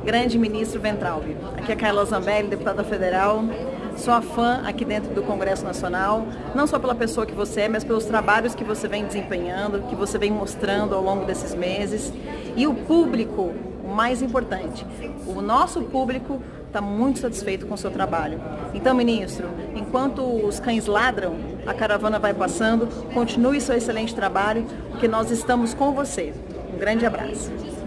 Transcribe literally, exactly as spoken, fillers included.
grande ministro Weintraub. Aqui é Carla Zambelli, deputada federal. Sou a fã aqui dentro do Congresso Nacional, não só pela pessoa que você é, mas pelos trabalhos que você vem desempenhando, que você vem mostrando ao longo desses meses. E o público, o mais importante, o nosso público está muito satisfeito com o seu trabalho. Então, ministro, enquanto os cães ladram, a caravana vai passando, continue seu excelente trabalho, porque nós estamos com você. Um grande abraço.